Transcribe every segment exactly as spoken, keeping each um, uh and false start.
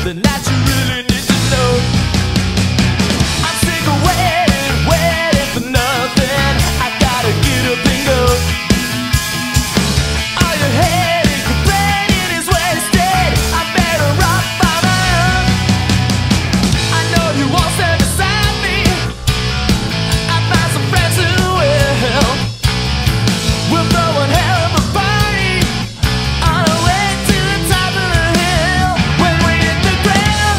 something that you really need to know. I'm sick of waiting, waiting for nothing. I gotta get up and go. All your headache, your brain is wasted. I'm better off by my own. I know you won't stand beside me. I found some friends who will. We'll throw one hell of a party on our way to the top of the hill. When we hit the ground,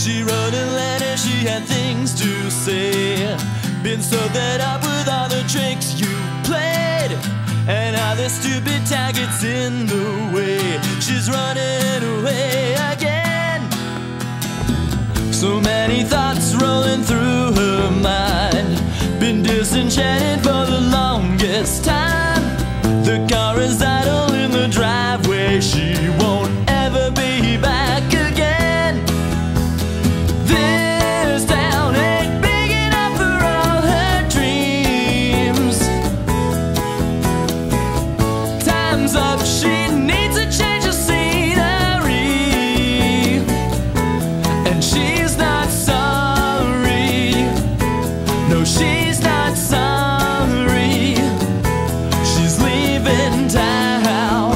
She wrote a letter, she had things to say. Been so fed up with all the tricks you played, and all the stupid targets in the way. She's running away again. So many thoughts rolling through her mind. Been disenchanted for the longest time. The car is idle in the driveway. She won't ever be back again. This town ain't big enough for all her dreams. Time's up, she needs a change of scenery. And she's not sorry. No, she's not sorry. She's leaving town.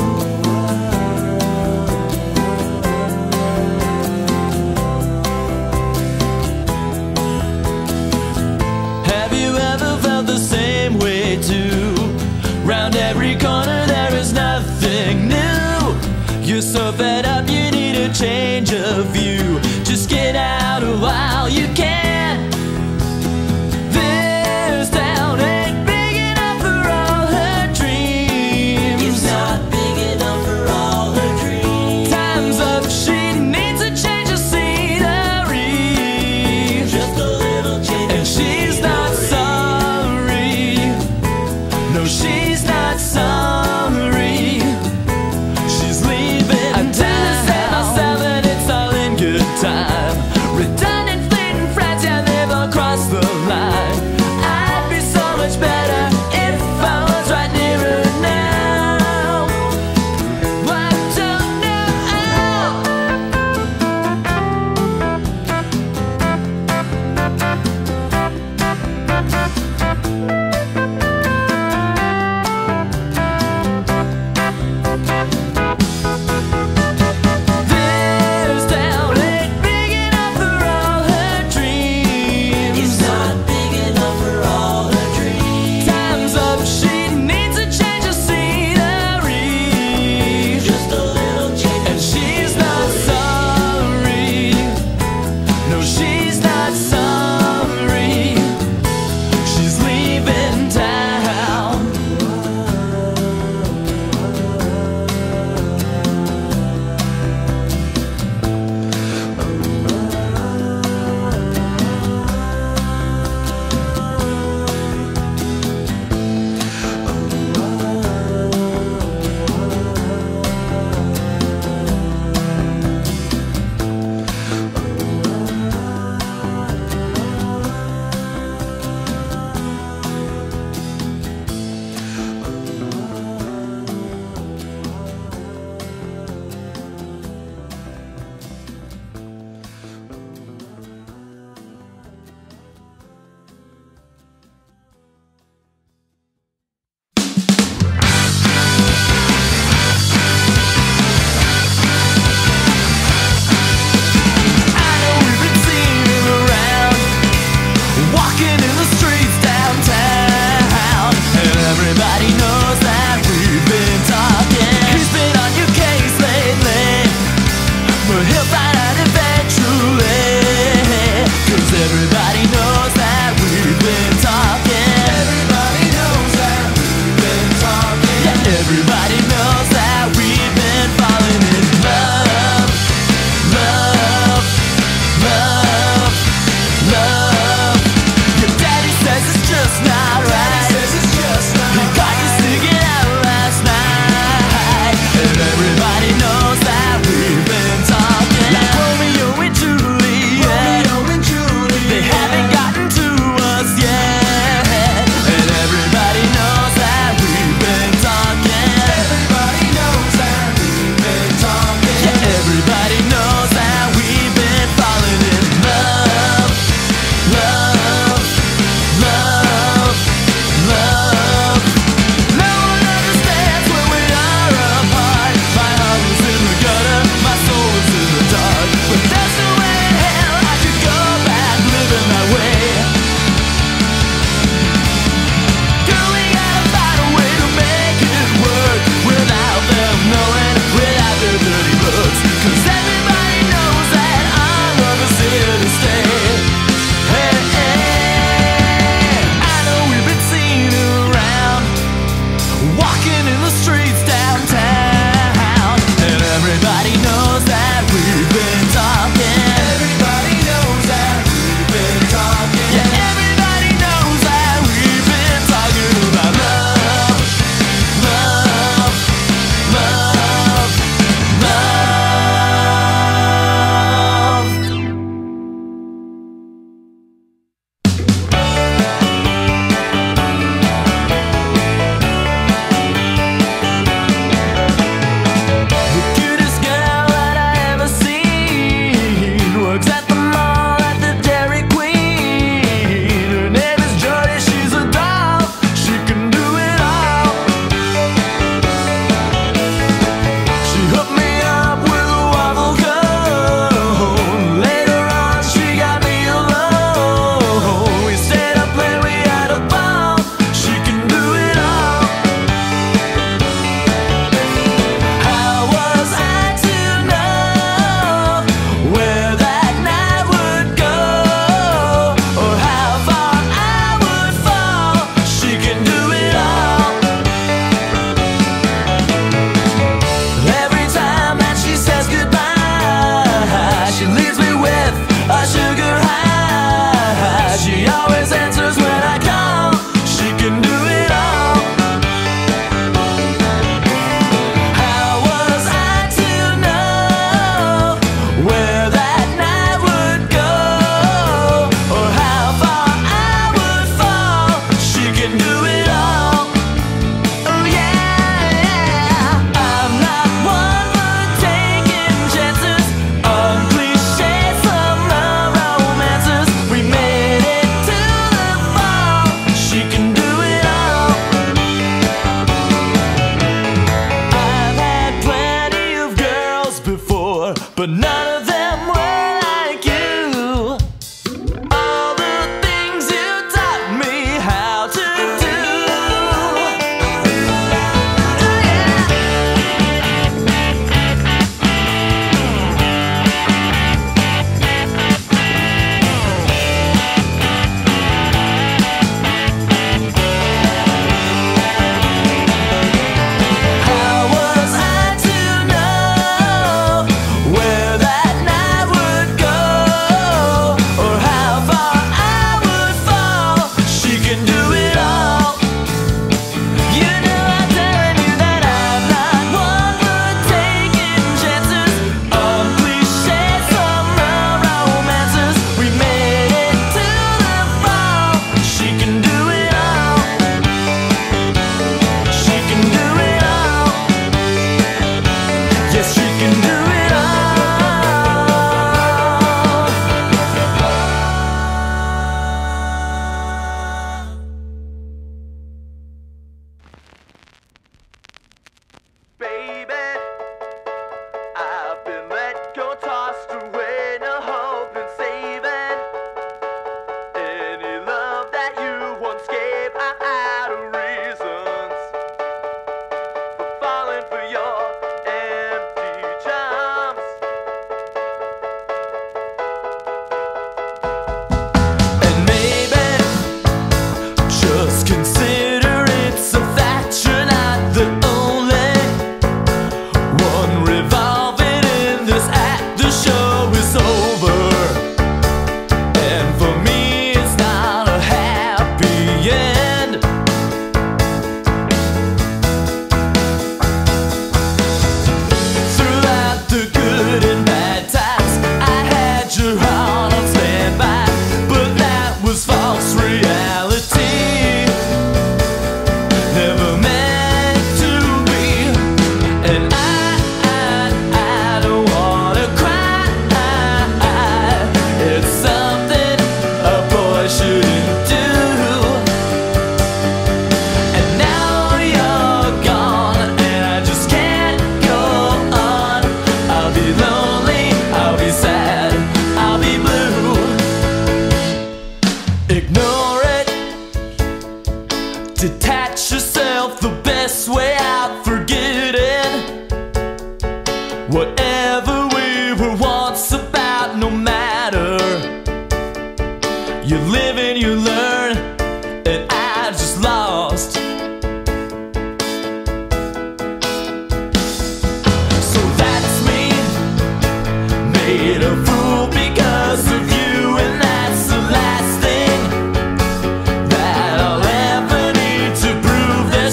Have you ever felt the same way too? Round every corner there is nothing new. You're so fed up you need a change of view. Just get out a while you can. This town ain't big enough for all her dreams. It's not big enough for all her dreams. Time's up, she needs a change of scenery. Just a little change And of she's not sorry. No, she's not sorry. She's leaving I'm town. Say myself and it's all in good time. Redundant, fleeting friends, yeah, they've all crossed the line. I'd be so much better if I was right near her now. I don't know. but none of them were like you. All the things you taught me how to do. How was I to know where that night would go, or how far I would fall? She can do it all. You know I'm telling you that I'm not one for taking chances on cliches from romances. We made it to the fall. She can do it all. She can do it all. Yes, she can do it all. Baby, I've been let go, tossed away, no hope in saving any love that you once gave. I'm out of reasons for falling for your empty charms. And maybe just consider it so that you're not the only one revolving in this act. The show is over, and for me it's not a happy end. Throughout the good and bad times, I had your heart on standby, but that was false reality, never meant to be. And I, I, I don't wanna cry. It's something a boy shouldn't do. And now you're gone, and I just can't go on. I'll be lonely, I'll be sad, I'll be blue. Ignore it, detach yourself, the best way out. Forgetting whatever we were once about, no matter. You live and you learn, and I just lost. So that's me, made a fool because of you, and that's the last thing that I'll ever need to prove. There's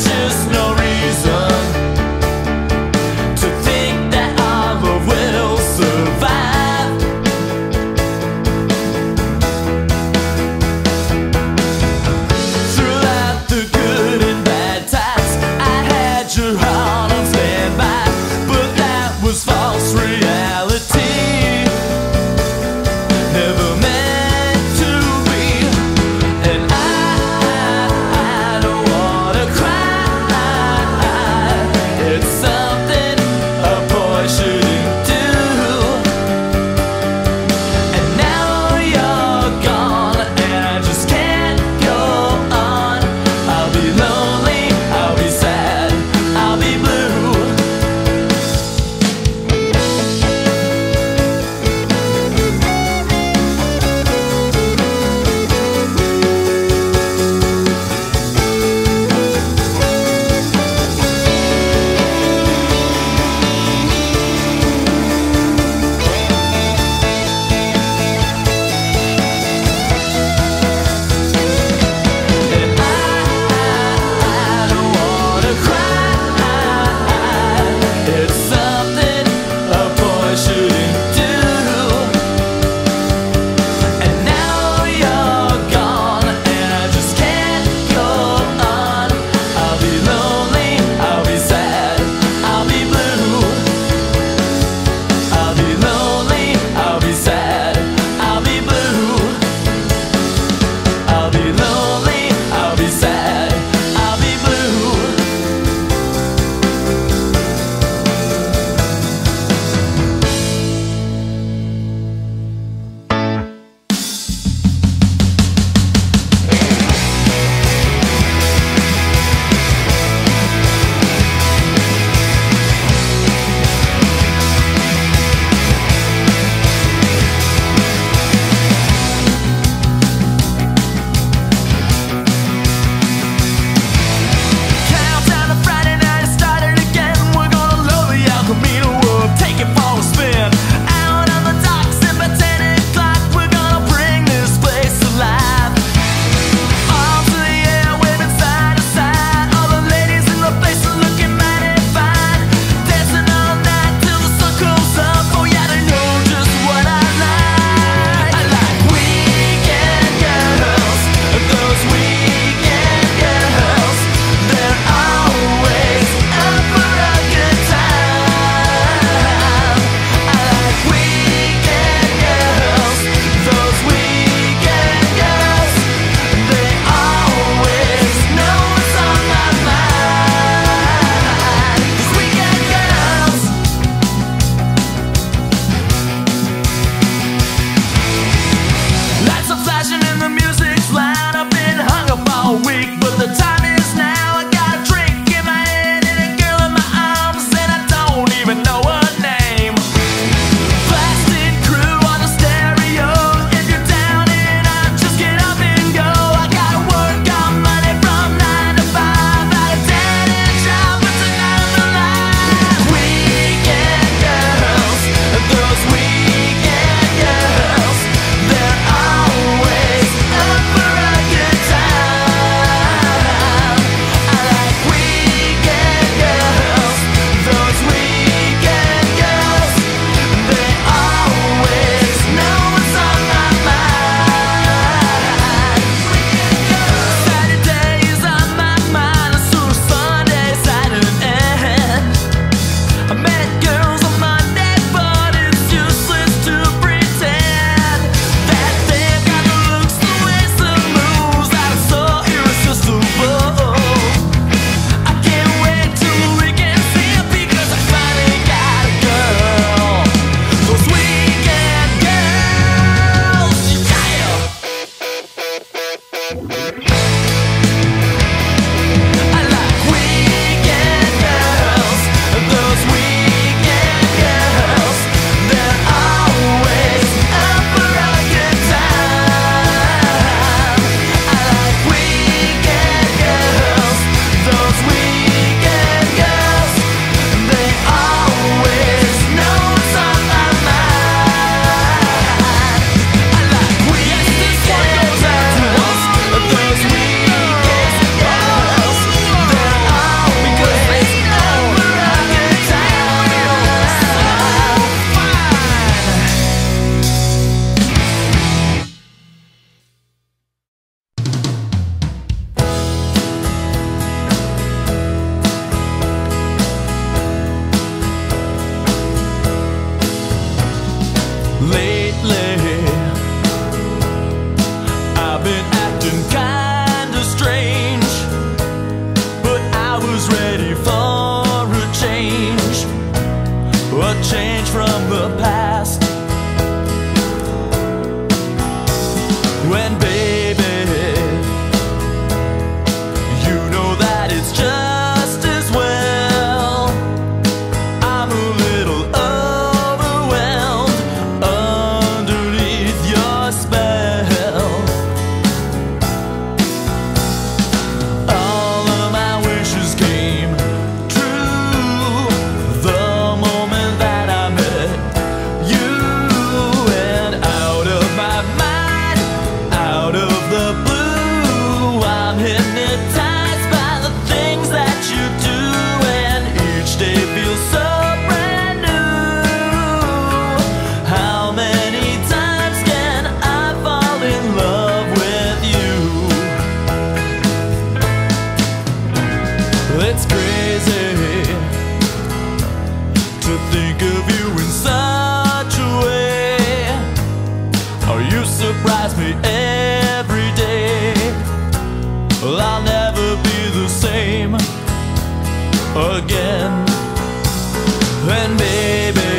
again. And baby,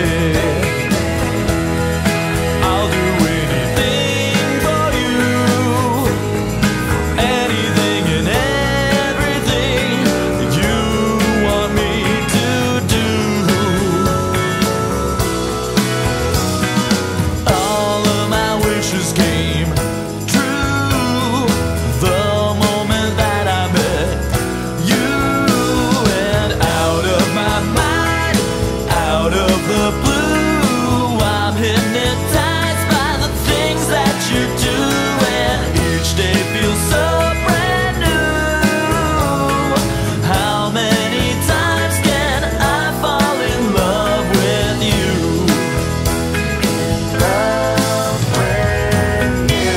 I'll do anything for you, anything and everything you want me to do. All of my wishes came true the moment that I met you. And out of my mind, out of the blue, I'm hypnotized by the things that you do, and each day feels so brand new. How many times can I fall in love with you? Love with you.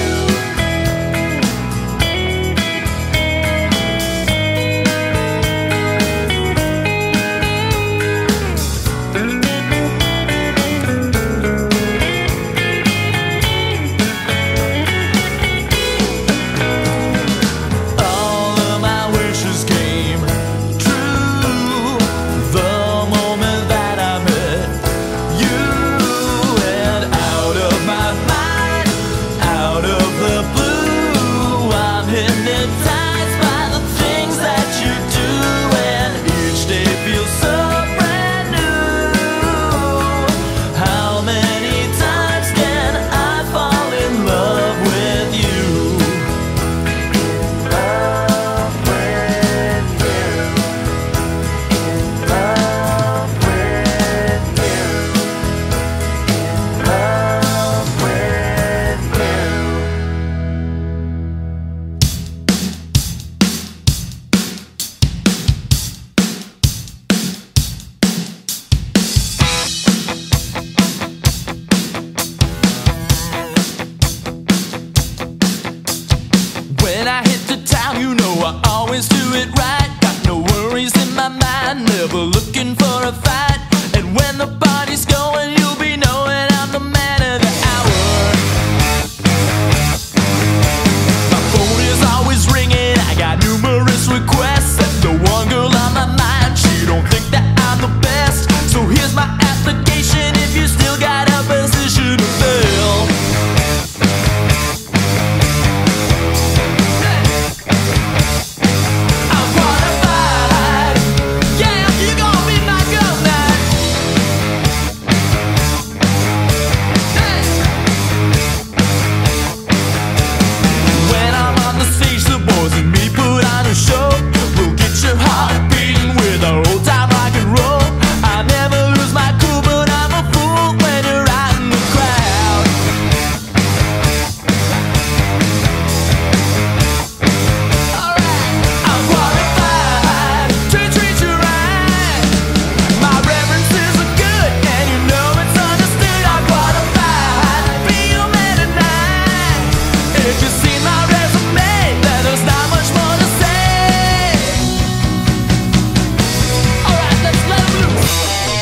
All of my wishes came true the moment that I met you. And out of my mind, out of the blue, I'm hypnotized by the things that you do, and each day feels so brand new. How many times can I fall in love with you? Love with you. Love with you. Love with you. When I hit the town, you know I always do it right. Got no worries in my mind, never looking for a fight. And when the party's going, you'll be knowing I'm the man of the hour. My phone is always ringing, I got numerous requests. And the one girl on my mind, she don't think that I'm the best. So here's my application if you still got a position to fill. I'm qualified. Yeah, you gon' be my girl now. Hey. When I'm on the stage, the boys and me put on a show. We'll get your heart beating with our old time rock and roll. I never lose my cool, but I'm a fool when you're out in the crowd. I'm qualified to treat you right. My references are good, and you know it's understood. I'm qualified to be your man tonight. If you see my resume, then there's not much more to say. Alright, let's let 'em loose.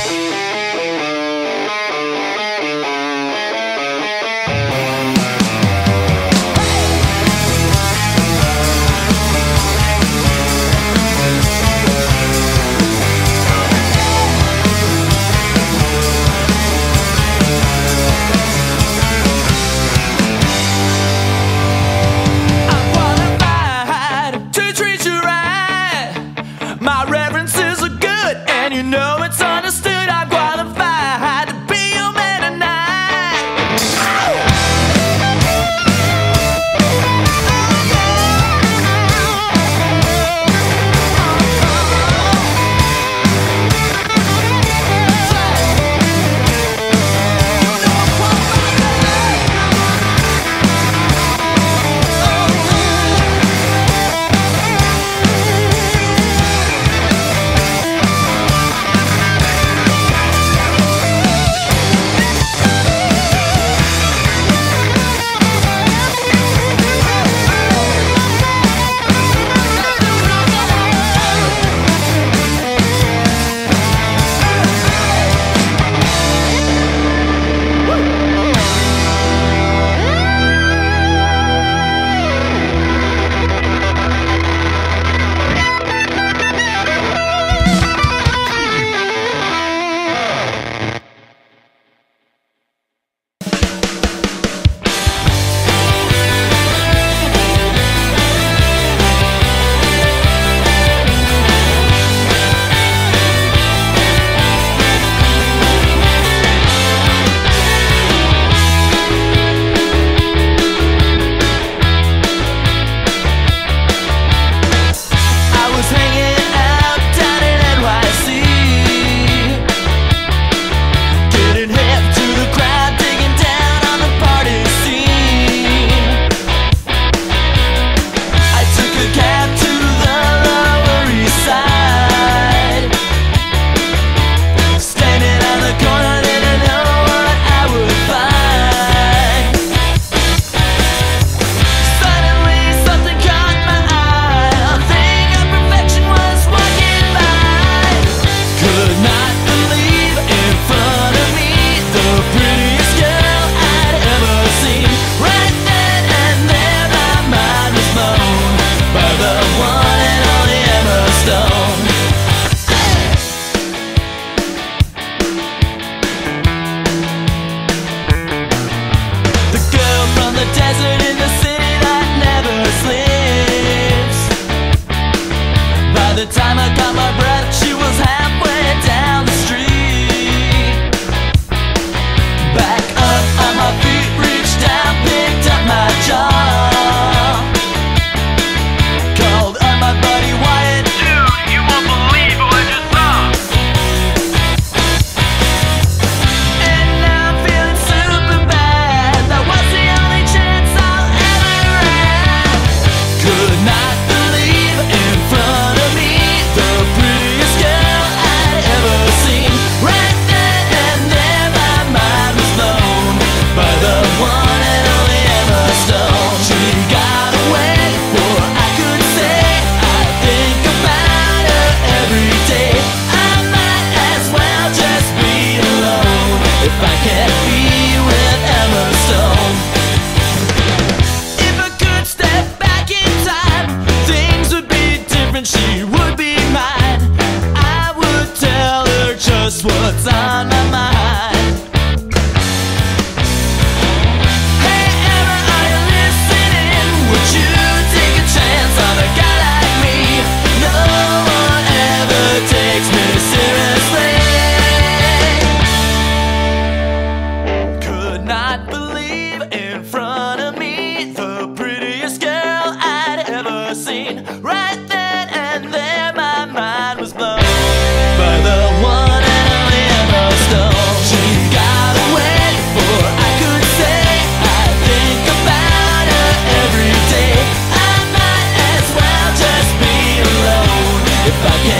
I'm qualified to treat you right. My references are good, and you know it's understood. I'm qualified to be your man tonight. caught my breath, she was halfway down the street. Back up on my feet, reached down, picked up my jaw, called up my buddy Wyatt. Dude, you won't believe what I just saw. And now I'm feeling super bad. That was the only chance I'll ever have. Could not believe in front of me the prettiest girl I'd ever seen. Right then and there my mind was blown by the one and only Emma Stone. She got away before I could say I think about her every day. I might as well just be alone if I can't be with Emma Stone. If I could step back in time, things would be different, she would be mine. I would tell her just what's on my mind. Hey Emma, are you listening? Would you take a chance on a guy like me? No one ever takes me seriously. Could not believe in front of me the prettiest girl I'd ever seen. Right then and there my mind was blown by the one and only Emma Stone. She got away before I could say I think about her every day. I might as well just be alone if I can't